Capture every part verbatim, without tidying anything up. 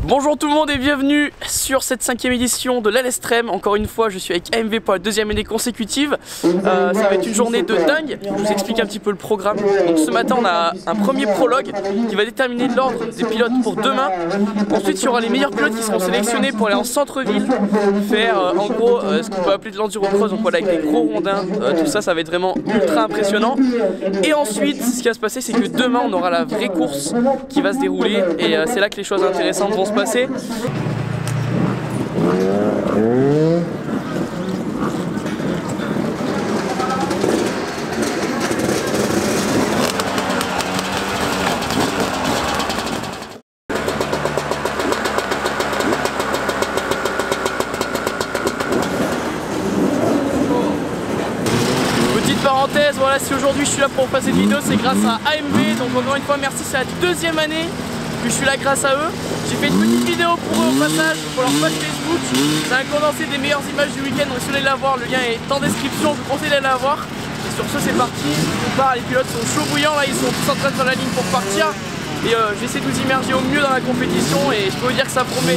Bonjour tout le monde et bienvenue sur cette cinquième édition de l'Al Extrême. Encore une fois, je suis avec A M V pour la deuxième année consécutive. Euh, ça va être une journée de dingue. Je vous explique un petit peu le programme. Donc ce matin, on a un premier prologue qui va déterminer l'ordre des pilotes pour demain. Ensuite, il y aura les meilleurs pilotes qui seront sélectionnés pour aller en centre-ville, faire euh, en gros euh, ce qu'on peut appeler de l'enduro-cross, donc voilà, avec des gros rondins. Euh, tout ça, ça va être vraiment ultra impressionnant. Et ensuite, ce qui va se passer, c'est que demain, on aura la vraie course qui va se dérouler et euh, c'est là que les choses intéressantes vont se passer. Petite parenthèse, voilà, si aujourd'hui je suis là pour vous faire cette vidéo, c'est grâce à A M V. Donc encore une fois, merci, c'est la deuxième année que je suis là grâce à eux. J'ai fait une petite vidéo pour eux au passage, pour leur page Facebook. C'est un condensé des meilleures images du week-end, donc si vous voulez la voir, le lien est en description, je vous conseille d'aller la voir. Et sur ce, c'est parti, on part, les pilotes sont chauds bouillants, là ils sont tous en train de faire la ligne pour partir. Et euh, je vais essayer de vous immerger au mieux dans la compétition et je peux vous dire que ça promet.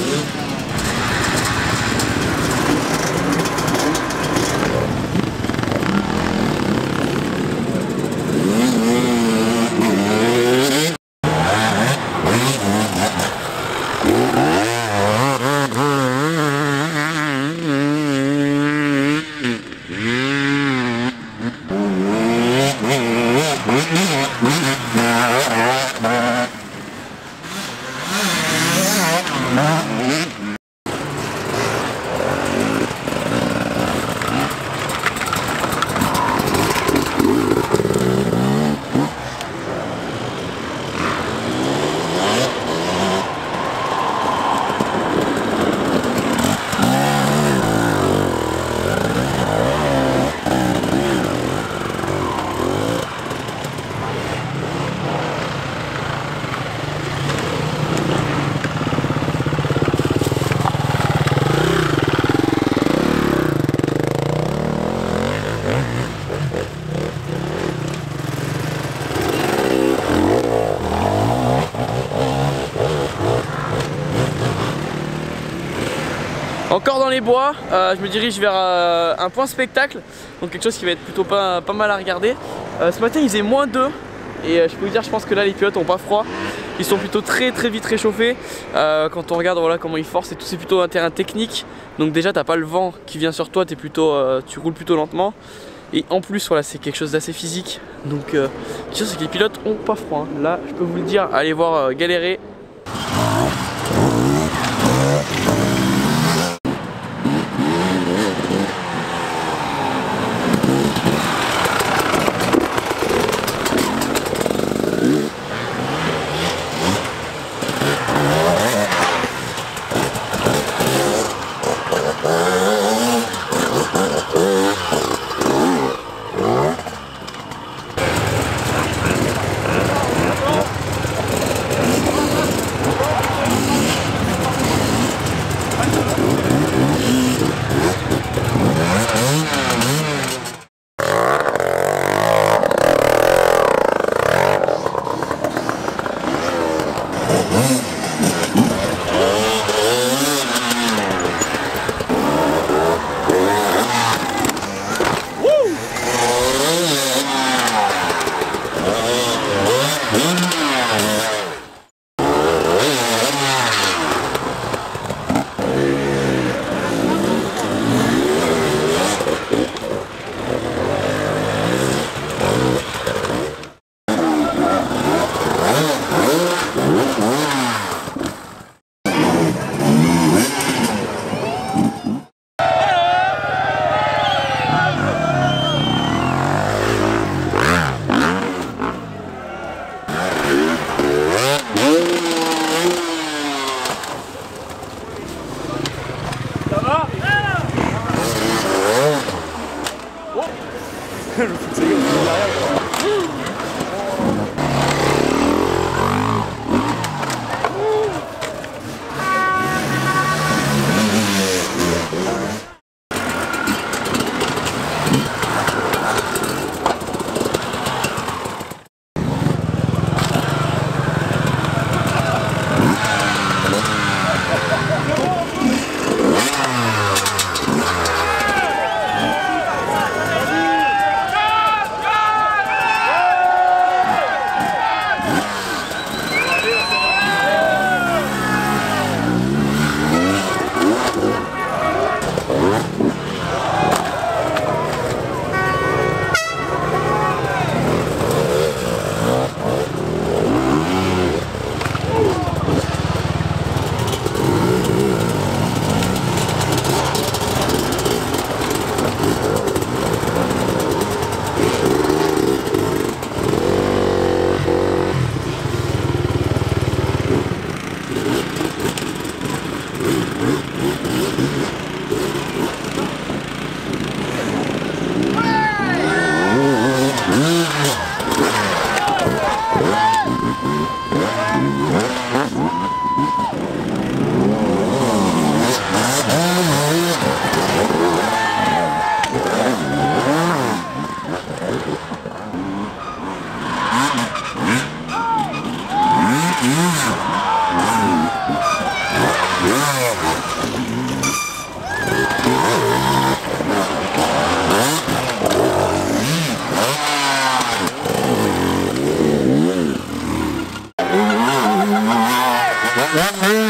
Encore dans les bois, euh, je me dirige vers euh, un point spectacle, donc quelque chose qui va être plutôt pas, pas mal à regarder. Euh, ce matin il faisait moins deux et euh, je peux vous dire, je pense que là les pilotes n'ont pas froid. Ils sont plutôt très très vite réchauffés. Euh, quand on regarde voilà, comment ils forcent et tout, c'est plutôt un terrain technique. Donc déjà t'as pas le vent qui vient sur toi, es plutôt, euh, tu roules plutôt lentement. Et en plus voilà, c'est quelque chose d'assez physique. Donc euh, quelque chose c'est que les pilotes ont pas froid. Hein. Là je peux vous le dire, allez voir euh, galérer.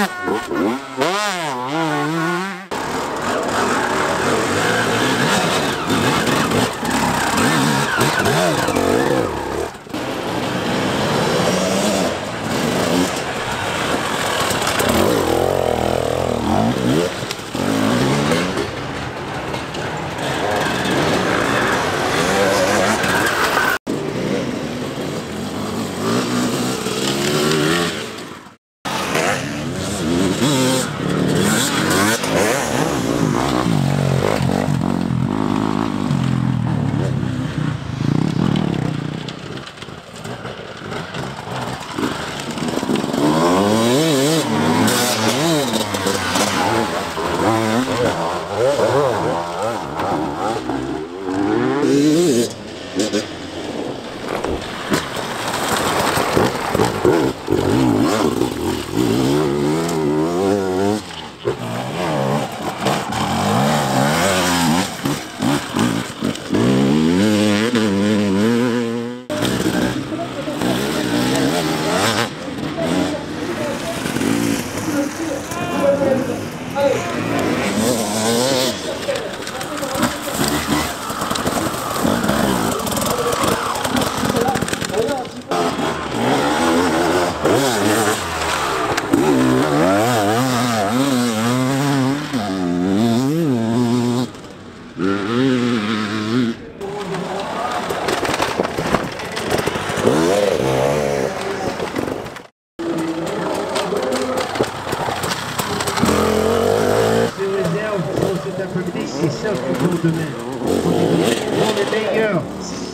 C'est ça qu'il faut demain. On est meilleurs.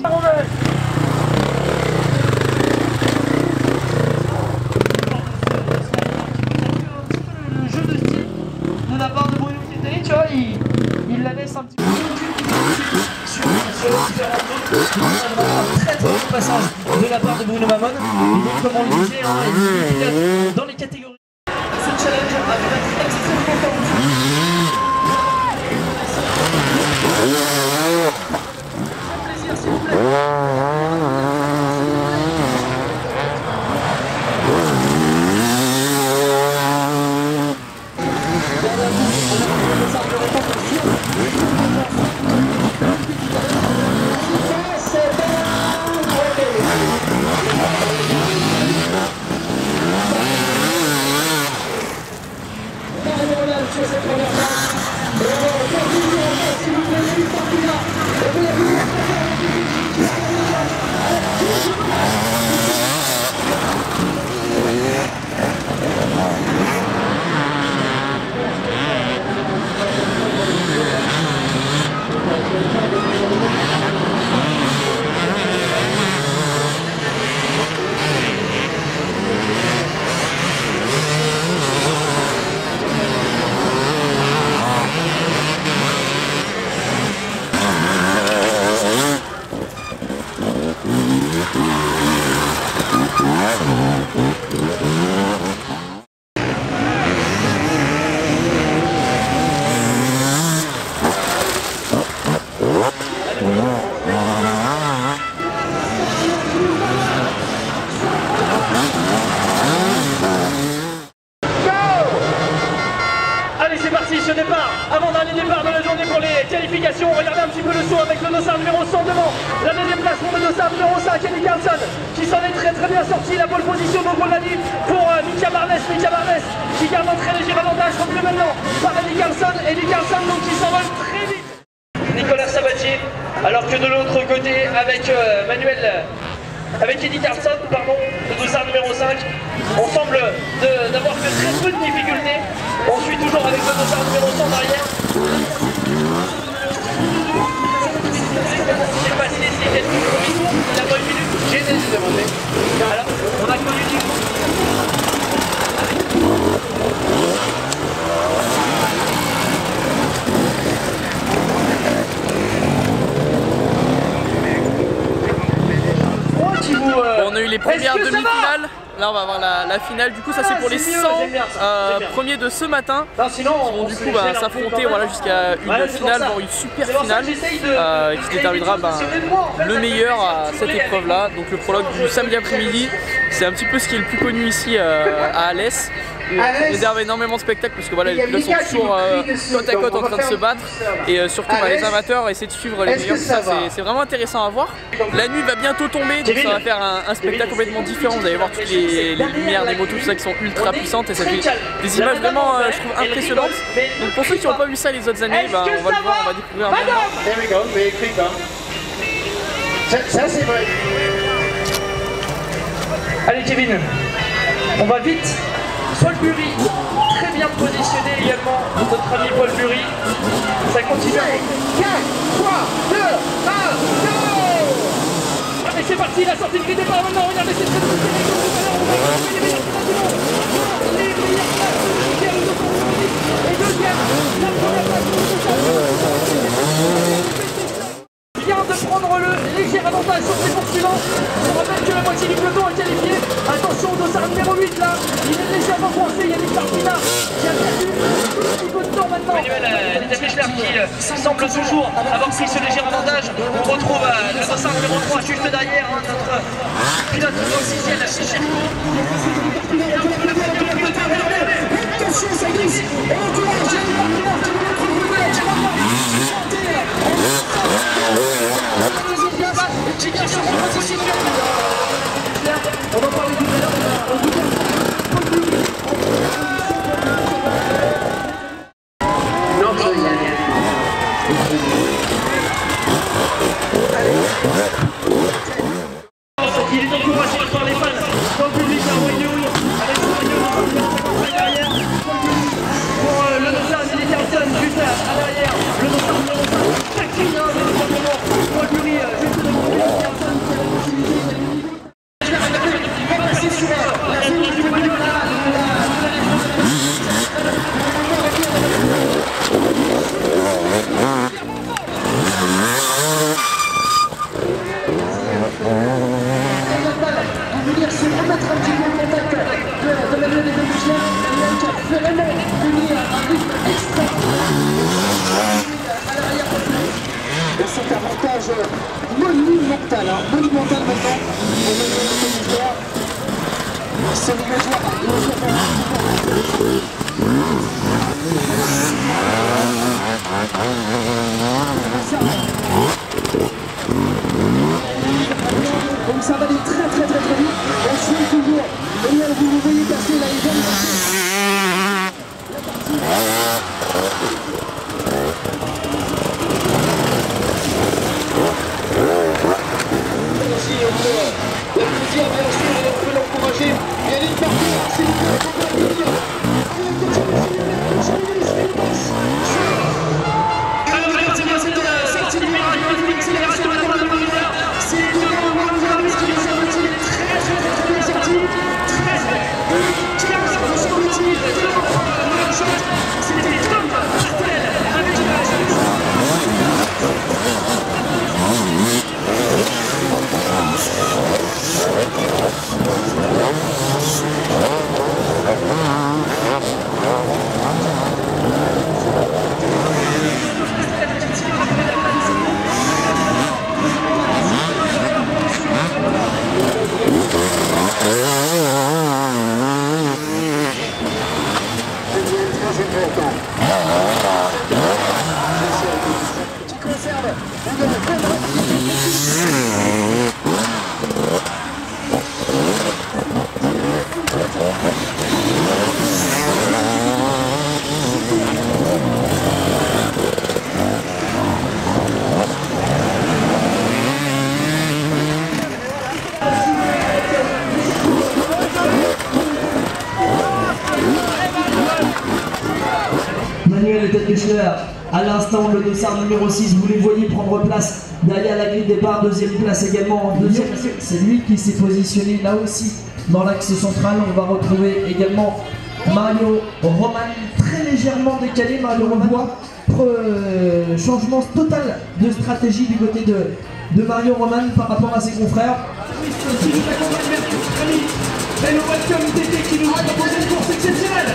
Le jeu de style de la part de Bruno Fittelli, tu vois, il, il la laisse un petit peu sur différentes zones. Un très très bon passage de la part de Bruno Mamone. Donc, comme on le disait, hein, il est dans les catégories. Ce challenge a été extrêmement fort. Plaisir, s'il vous plaît. Allez, c'est parti, ce départ, avant-dernier départ de la journée pour les qualifications. Regardez un petit peu le saut avec le dossard numéro cent devant. La deuxième place pour le dossard numéro cinq, Eddie Carlson, qui s'en est très très bien sorti. La pole position, donc on l'a dit, pour euh, Mika Barnes, Mika Barnes, qui garde un très léger avantage, repris maintenant par Eddie Carlson. Eddie Carlson, donc qui s'envole très vite. Nicolas Sabatier, alors que de l'autre côté, avec euh, Manuel... Avec Eddie Carlson, pardon, le dossard numéro cinq, on semble d'avoir que très peu de difficultés. On suit toujours avec le dossard numéro cent derrière. J'ai passé les quelques tours, il a pas une minute, j'ai essayé de demander. Alors, on a connu du coup. Bon, on a eu les premières demi-finales. Là on va avoir la, la finale, du coup ça ah, c'est pour les cent euh, premiers de ce matin. Non, sinon, qui vont du coup bah, s'affronter voilà, jusqu'à une ouais, finale, voire une super finale euh, qui déterminera bah, le meilleur à cette épreuve là. Donc le prologue du samedi après-midi, c'est un petit peu ce qui est le plus connu ici euh, à Alès. réserve énormément de spectacles parce que voilà, les pilotes sont toujours euh, côte à côte en train de se battre et euh, surtout bah, les amateurs essaient de suivre les meilleurs. Ça, c'est vraiment intéressant à voir. La nuit va bientôt tomber, donc ça va faire un, un spectacle complètement différent. Vous allez voir toutes les, les lumières, des motos, tout ça qui sont ultra puissantes et ça fait des images vraiment, euh, je trouve, impressionnantes. Donc pour ceux qui n'ont pas vu ça les autres années, bah, on va le voir, on va découvrir un peu. Ça, ça c'est vrai. Allez Kevin, on va vite. Paul Bury, très bien positionné également, notre ami Paul Bury. Ça continue. quatre, trois, deux, un, go! Allez c'est parti, la sortie de grille départ maintenant, regardez c'est très bien. Les meilleurs places, et deuxième, la première place. Vient de prendre le léger avantage sur ses poursuivants. On rappelle que la moitié du peloton est qualifié. Attention au dossard numéro huit là. Il est légèrement coincé. Il y a des Martina qui a perdu un petit peu de temps maintenant. Manuel Détachler qui semble toujours avoir pris ce léger avantage. On retrouve euh, le dossard numéro trois juste derrière hein, notre pilote officiel Chichirko. Attention, ça glisse. Et encourage les Martina qui veut prendre le match. On va parler du il est encouragé par les fans. Dans le public, un Wayne avec son derrière. Pour euh, le dossard Billy Carlton juste à l'arrière. Le dossard numéro cinq. Taquine, bien simplement. Paul Bury juste devant Billy Carlton. Il va passer sur la zone du maillot là. Se remettre un petit peu en contact de, de Manuel Détachler, il a vraiment donné un rythme extra à l'arrière. Et cet avantage monumental, hein, monumental maintenant pour Manuel Détachler. C'est le joueur, donc ça va aller très très très très vite. On suit toujours. Et là, vous vous voyez passer là, il vient de passer. La partie. Aussi, on peut le dire, bien sûr, et on peut l'encourager. Il y a une partie, c'est une partie, on peut le dire. Manuel Détachler, à l'instant le dossard numéro six, vous les voyez prendre place derrière la grille de départ, deuxième place également en deuxième. C'est lui qui s'est positionné là aussi dans l'axe central. On va retrouver également Mario Roman, très légèrement décalé. Mario Roman, euh, changement total de stratégie du côté de, de Mario Roman par rapport à ses confrères. Et le welcome T T qui nous a proposé une course exceptionnelle.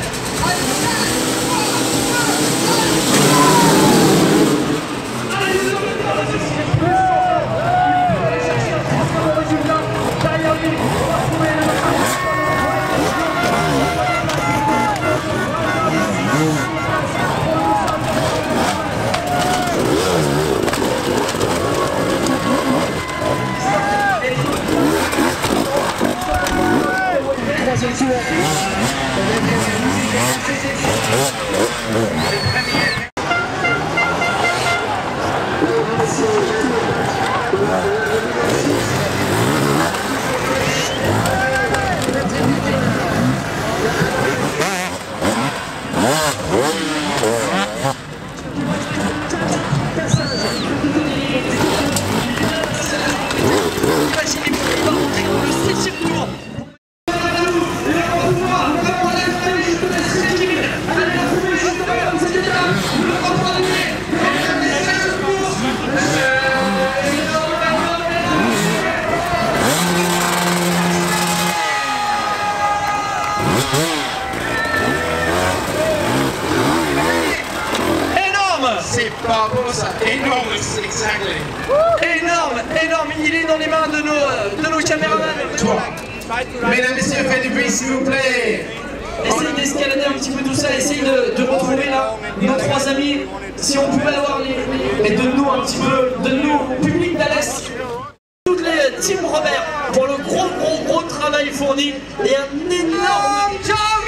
C'est pas beau ça, énorme, exactly. Énorme, énorme, il est dans les mains de nos, de nos caméramans. Toi, mesdames, messieurs, faites du bruit s'il vous plaît. Essayez d'escalader un petit peu tout ça, essayez de, de retrouver là nos trois amis. Si on pouvait avoir les... les... Mais donne-nous un petit peu, donne-nous au public d'Alès. Toutes les teams Robert pour le gros gros gros travail fourni et un énorme Jarvis.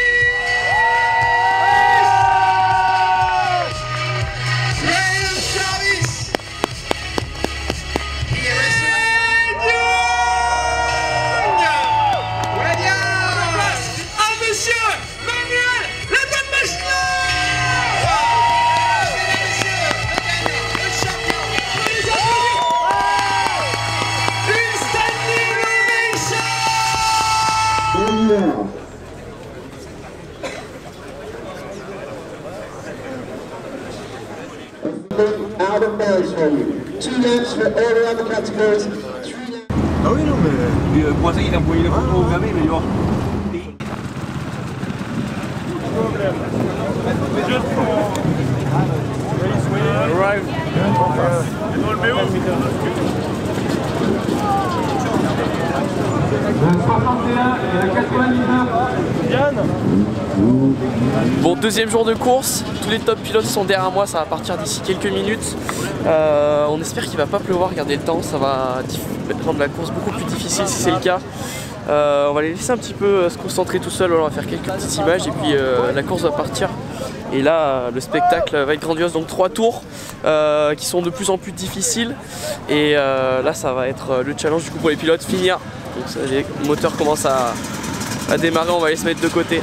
Out of noise for you. Two laps for all the other categories. Three laps. Ah oui, non, mais euh, pour ça, il a envoyé les photos au gamin, mais il va. Bon, deuxième jour de course, tous les top pilotes sont derrière moi, ça va partir d'ici quelques minutes. Euh, on espère qu'il va pas pleuvoir, regardez le temps, ça va rendre la course beaucoup plus difficile si c'est le cas. Euh, on va les laisser un petit peu se concentrer tout seul, on va faire quelques petites images et puis euh, la course va partir. Et là, le spectacle va être grandiose, donc trois tours euh, qui sont de plus en plus difficiles. Et euh, là, ça va être le challenge du coup pour les pilotes, finir. Donc ça, les moteurs commencent à, à démarrer, on va les se mettre de côté.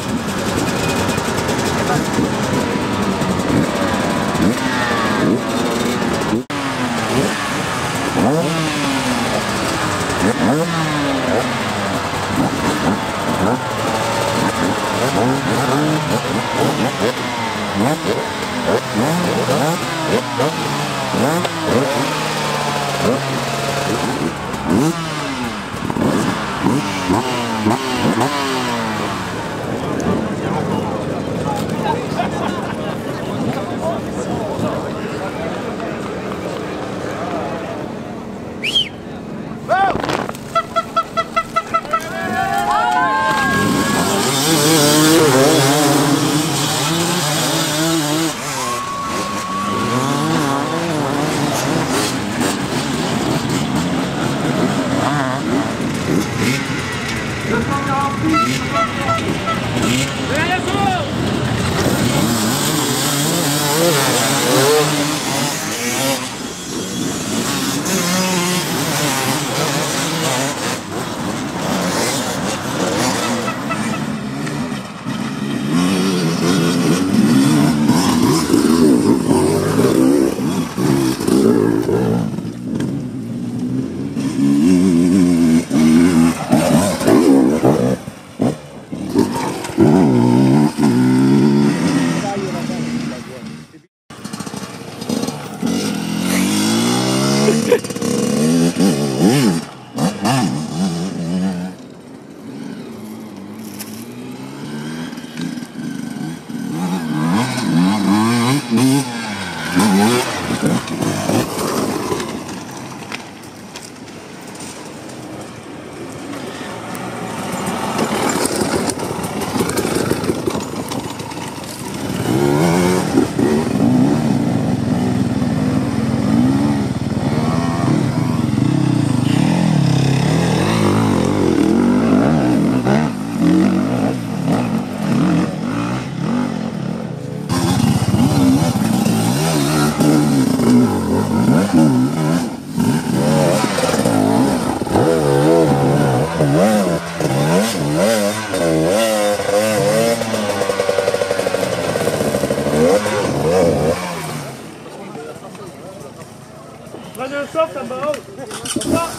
Prenez un soft là-bas. Comme ça.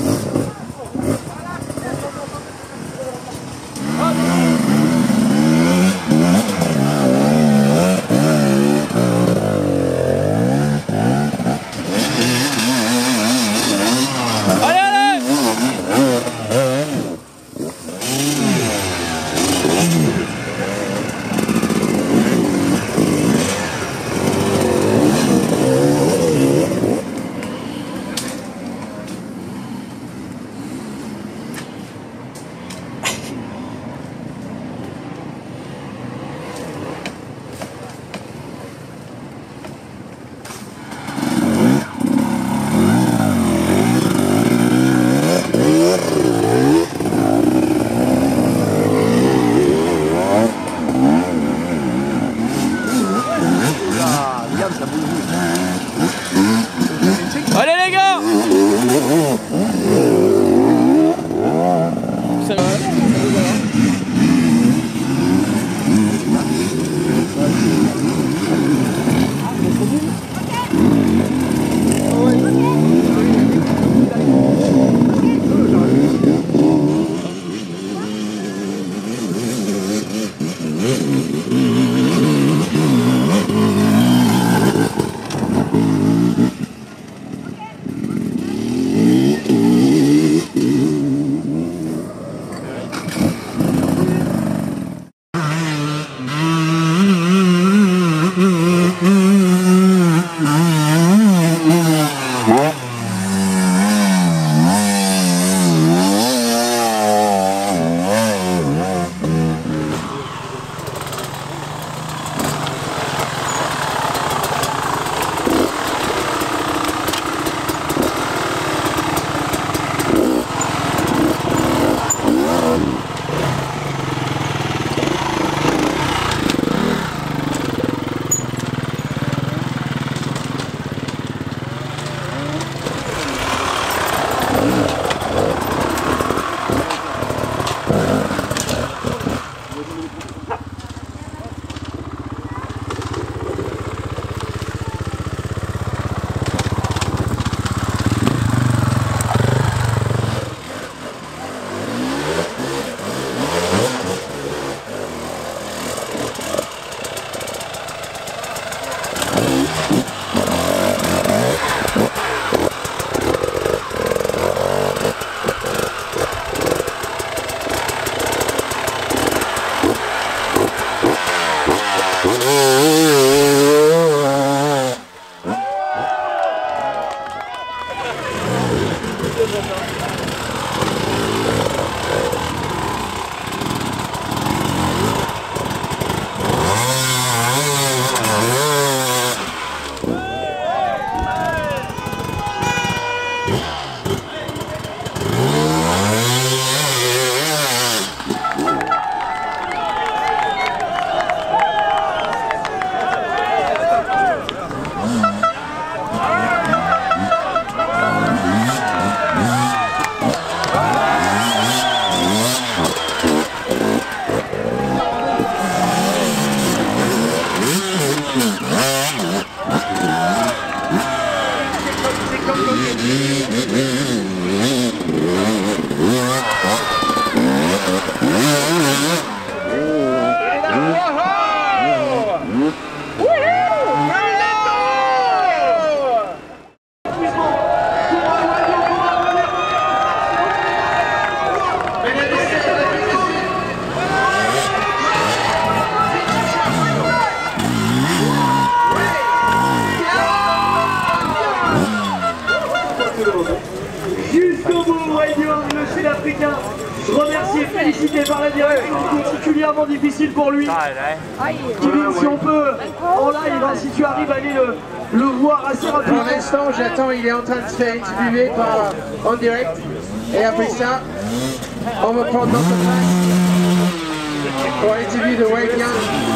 Allez les gars! Ça va. Jusqu'au bout, Radio, le Sud-Africain, remercié et félicité par la direction, particulièrement difficile pour lui. Kevin, si on peut, en live, si tu arrives à aller le, le voir assez rapidement. Pour l'instant, j'attends, il est en train de se faire interviewer par, en direct. Et après ça, on va prendre notre place pour interviewer de Wade Young.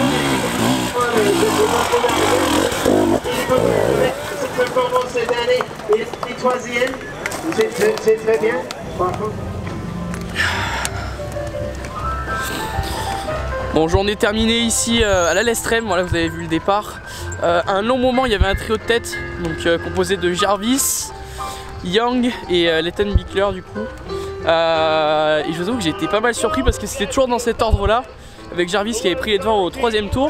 Cette performance cette année, il est troisième. C'est très bien. Bravo. Bon, journée terminée ici euh, à l'Alestrem, voilà, vous avez vu le départ. Euh, à un long moment, il y avait un trio de tête, donc euh, composé de Jarvis, Young et euh, Leighton Bickler du coup. Euh, et je vous avoue que j'ai été pas mal surpris parce que c'était toujours dans cet ordre là, avec Jarvis qui avait pris les devants au troisième tour.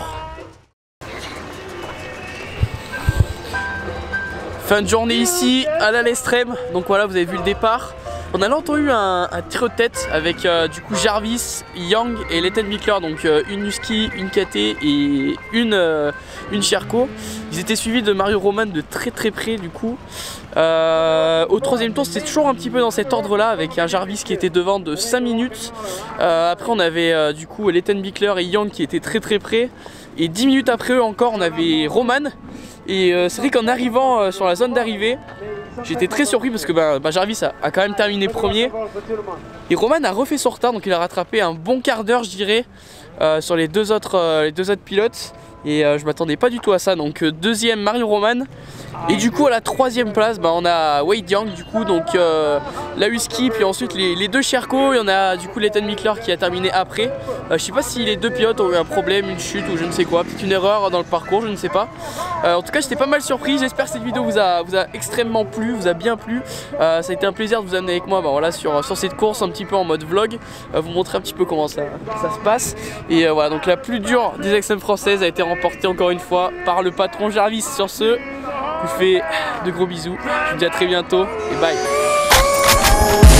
Fin de journée ici à l'Alestrem, donc voilà, vous avez vu le départ. On a longtemps eu un, un trio de tête avec euh, du coup Jarvis, Young et Leighton Bickler, donc euh, une Husky, une K T et une, euh, une Sherco. Ils étaient suivis de Mario Roman de très très près du coup. Euh, au troisième tour c'était toujours un petit peu dans cet ordre là avec un Jarvis qui était devant de cinq minutes. Euh, après on avait euh, du coup Leighton Bickler et Young qui étaient très très près. Et dix minutes après eux encore on avait Roman. Et euh, c'est vrai qu'en arrivant euh, sur la zone d'arrivée, j'étais très surpris parce que bah, bah, Jarvis a, a quand même terminé premier. Et Roman a refait son retard, donc il a rattrapé un bon quart d'heure je dirais euh, sur les deux autres, euh, les deux autres pilotes. Et euh, je m'attendais pas du tout à ça, donc euh, deuxième Mario Roman. Et du coup à la troisième place bah, on a Wade Young du coup, donc euh, la Husky, puis ensuite les, les deux Sherco. Il y en a du coup Leighton Bickler qui a terminé après. euh, Je sais pas si les deux pilotes ont eu un problème, une chute ou je ne sais quoi, peut-être une erreur dans le parcours, je ne sais pas. euh, En tout cas j'étais pas mal surpris, j'espère que cette vidéo vous a, vous a extrêmement plu, vous a bien plu. euh, Ça a été un plaisir de vous amener avec moi bah, voilà, sur, sur cette course un petit peu en mode vlog, euh, vous montrer un petit peu comment ça, ça se passe. Et euh, voilà, donc la plus dure des Extrêmes françaises a été remportée encore une fois par le patron Jarvis. Sur ce, je vous fais de gros bisous, je vous dis à très bientôt et bye.